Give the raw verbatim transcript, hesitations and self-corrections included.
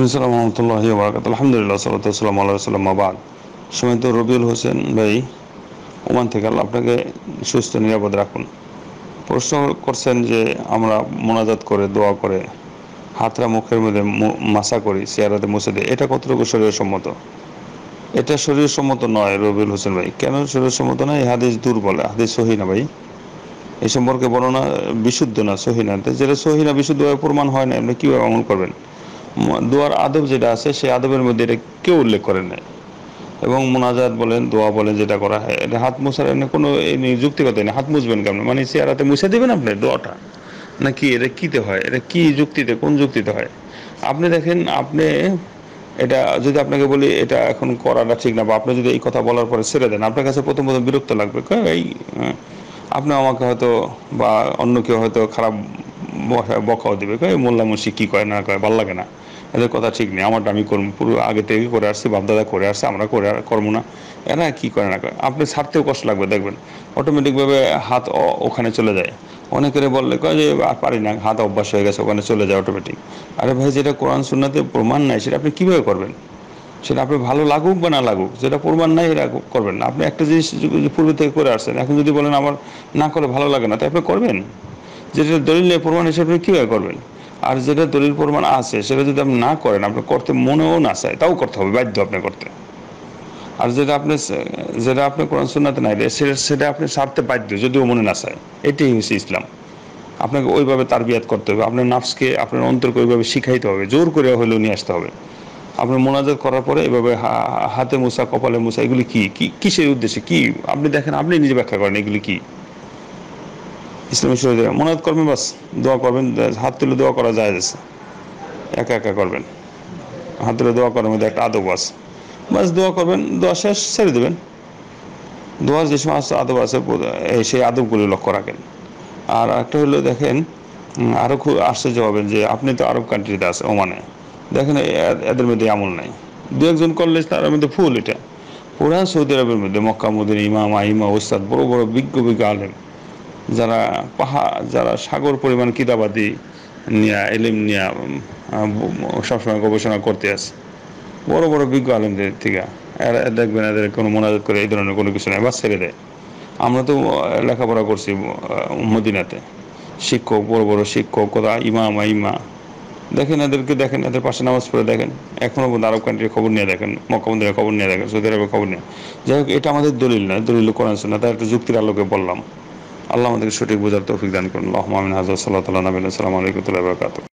আসসালামু রহমতুল্লাহি ওয়া বারাকাতুহু। আলহামদুলিল্লাহ, সালাতু ওয়াসসালামু আলা রাসূলিল্লাহ, মা বাদ। সম্মানিত রবিউল হোসেন ভাই, ওমান থেকে, আল্লাহ আপনাকে সুস্থ নিরাপদ রাখুন। প্রশ্ন করছেন যে আমরা মোনাজাত করে, দোয়া করে, হাতরা মুখের মধ্যে মাসা করি, চেহারাতে মুছে দিই, এটা কতটুকু শরীয়সম্মত? এটা শরীয়সম্মত নয় রবিউল হোসেন ভাই। কেন শরীয়সম্মত নয়? এই হাদিস দুর্বল, হাদিস সহি না ভাই। এই সম্পর্কে বর্ণনা বিশুদ্ধ না, সহি না। যেটা সহি না, বিশুদ্ধভাবে প্রমাণ হয় না, আপনি কীভাবে আমল করবেন? দোয়ার আদব যেটা আছে, সেই আদবের মধ্যে এটা কেউ উল্লেখ করেন নাই। এবং মোনাজাত বলেন, দোয়া বলেন, যেটা করা হয়, এটা হাত মোছার এনে কোনো যুক্তিগতই নেই। হাত মুছবেন কেমন? মানে চেহারাতে মুছে দেবেন আপনি দোয়াটা, নাকি এটা কীতে হয়? এটা কি যুক্তিতে, কোন যুক্তিতে হয়? আপনি দেখেন, আপনি এটা যদি আপনাকে বলি এটা এখন করাটা ঠিক না, বা আপনি যদি এই কথা বলার পরে ছেড়ে দেন, আপনার কাছে প্রথম প্রথম বিরক্ত লাগবে। এই আপনি আমাকে হয়তো বা অন্য কেউ হয়তো খারাপ বকাও দেবে, এই মোল্লা মুন্সি কী কয় না কয়, ভালো লাগে না, এদের কথা ঠিক নেই, আমারটা আমি করবো, পুরো আগে থেকে করে আসছি, বাপদাদা করে আসছে, আমরা করে করবো না, এরা কী করে না করে। আপনি ছাড়তেও কষ্ট লাগবে, দেখবেন অটোমেটিকভাবে হাত ওখানে চলে যায়। অনেকের বললে কয় যে আর পারি না, হাত অভ্যাস হয়ে গেছে, ওখানে চলে যায় অটোমেটিক। আরে ভাই, যেটা কোরআন সুন্নাতে প্রমাণ নাই, সেটা আপনি কীভাবে করবেন? সেটা আপনি ভালো লাগুক বা না লাগুক, যেটা প্রমাণ নাই এটা করবেন না। আপনি একটা জিনিস পূর্ব থেকে করে আসছেন, এখন যদি বলেন আমার না করে ভালো লাগে না, তাই আপনি করবেন? যেটা দলিল নেই, প্রমাণ হিসেবে কীভাবে করবেন? আর যেটা দলিল প্রমাণ আছে, সেটা যদি আপনি না করেন, আপনি করতে মনেও না চায়, তাও করতে হবে, বাধ্য আপনি করতে। আর যেটা আপনি যেটা আপনি কোরআন সুন্নাতে নাই, সেটা আপনি ছাড়তে বাধ্য, যদিও মনে না চায়। এটাই হচ্ছে ইসলাম। আপনাকে ওইভাবে তারবিয়াত করতে হবে, আপনার নাফসকে, আপনার অন্তরকে ওইভাবে শিখাইতে হবে, জোর করে হলেও নিয়ে আসতে হবে। আপনার মোনাজাত করার পরে এভাবে হাতে মুছা, কপালে মুছা, এগুলি কি কিসের উদ্দেশ্যে, কি আপনি দেখেন, আপনি নিজে ব্যাখ্যা করেন এগুলি কি ইসলামী শরীয়তে। মোনাজাত করবেন, বাস দোয়া করবেন, হাত তুলে দোয়া করা যায়, একা একা করবেন, হাত তুলে দোয়া করার মধ্যে একটা আদব আছে, বাস দোয়া করবেন, দোয়া শেষ ছেড়ে দেবেন। দোয়ার যে সমস্ত আদব আছে, সেই আদবগুলি লক্ষ্য রাখেন। আর একটা হলো, দেখেন আরও খুব আশ্চর্য হবেন যে আপনি তো আরব কান্ট্রিতে আছে, ওমানে, দেখেন এদের মধ্যে আমল নাই। দু একজন করলে তার মধ্যে ফুল। এটা পুরা সৌদি আরবের মধ্যে মক্কা মদিনা ইমাম আইমা ওস্তাদ, বড় বড় বিজ্ঞ বিজ্ঞ আলেম, যারা পাহাড়, যারা সাগর পরিমাণ কিতাবাদি নিয়ে, এলিম নিয়ে সবসময় গবেষণা করতে আসে, বড় বড় বিজ্ঞ আলেমদের থেকে, এরা দেখবেন এদের কোনো মোনাজাত করে এই ধরনের কোনো কিছু নেই, বা ছেড়ে দেয়। আমরা তো লেখাপড়া করছি মদিনাতে, শিক্ষক, বড় বড় শিক্ষক, কোথা ইমাম আইমা, দেখেন এদেরকে, দেখেন এদের পাশে নামাজ পড়ে দেখেন, এখনও পর্যন্ত আরব কান্ট্রির খবর নিয়ে দেখেন, মক্কা মদিনার খবর নিয়ে দেখেন, সৌদি আরবের খবর নিয়ে। যাই হোক, এটা আমাদের দলিল নয়, দলিল কোরআন সুন্নাহ, তার একটা যুক্তির আলোকে বললাম। আল্লাহ আমাদেরকে সঠিক বোঝার তৌফিক দান করুন। আল্লাহুম্মা আমিন। হাযা সাল্লাল্লাহু আলা নবিয়িনা, আসসালামু আলাইকুম ওয়া রাহমাতুল্লাহি ওয়া বারাকাতুহু।